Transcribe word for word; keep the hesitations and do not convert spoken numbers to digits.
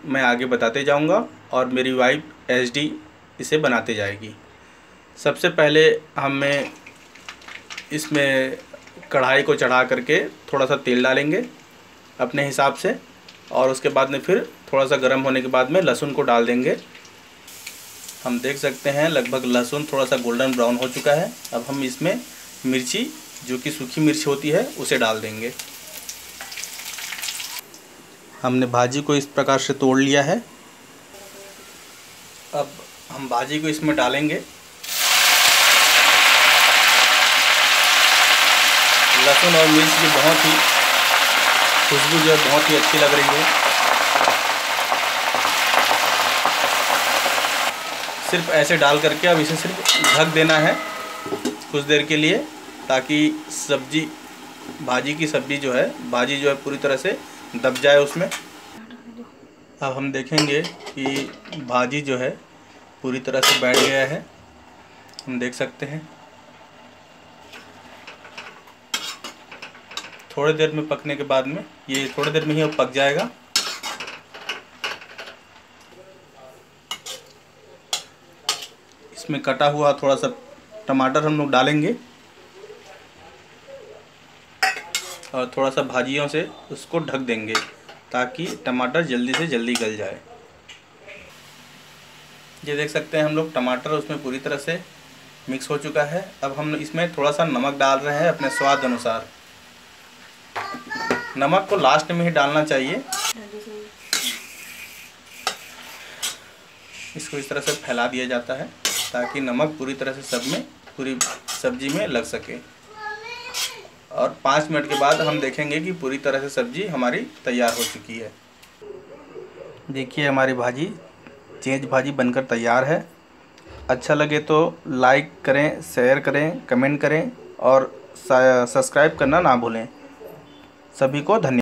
मैं आगे बताते जाऊंगा और मेरी वाइफ एचडी इसे बनाते जाएगी। सबसे पहले हमें इसमें कढ़ाई को चढ़ा करके थोड़ा सा तेल डालेंगे अपने हिसाब से, और उसके बाद में फिर थोड़ा सा गर्म होने के बाद में लहसुन को डाल देंगे। हम देख सकते हैं लगभग लहसुन थोड़ा सा गोल्डन ब्राउन हो चुका है। अब हम इसमें मिर्ची, जो कि सूखी मिर्च होती है, उसे डाल देंगे। हमने भाजी को इस प्रकार से तोड़ लिया है। अब हम भाजी को इसमें डालेंगे। लहसुन और मिर्च की बहुत ही खुशबू जो है बहुत ही अच्छी लग रही है। सिर्फ ऐसे डाल करके अब इसे सिर्फ ढक देना है कुछ देर के लिए, ताकि सब्जी भाजी की सब्जी जो है भाजी जो है पूरी तरह से दब जाए उसमें। अब हम देखेंगे कि भाजी जो है पूरी तरह से बैठ गया है, हम देख सकते हैं। थोड़ी देर में पकने के बाद में ये थोड़ी देर में ही अब पक जाएगा। इसमें कटा हुआ थोड़ा सा टमाटर हम लोग डालेंगे और थोड़ा सा भाजियों से उसको ढक देंगे ताकि टमाटर जल्दी से जल्दी गल जाए। ये देख सकते हैं हम लोग टमाटर उसमें पूरी तरह से मिक्स हो चुका है। अब हम इसमें थोड़ा सा नमक डाल रहे हैं अपने स्वाद अनुसार। नमक को लास्ट में ही डालना चाहिए। इसको इस तरह से फैला दिया जाता है ताकि नमक पूरी तरह से सब में पूरी सब्जी में लग सके। और पाँच मिनट के बाद हम देखेंगे कि पूरी तरह से सब्जी हमारी तैयार हो चुकी है। देखिए हमारी भाजी चेंज भाजी बनकर तैयार है। अच्छा लगे तो लाइक करें, शेयर करें, कमेंट करें और सब्सक्राइब करना ना भूलें। सभी को धन्यवाद।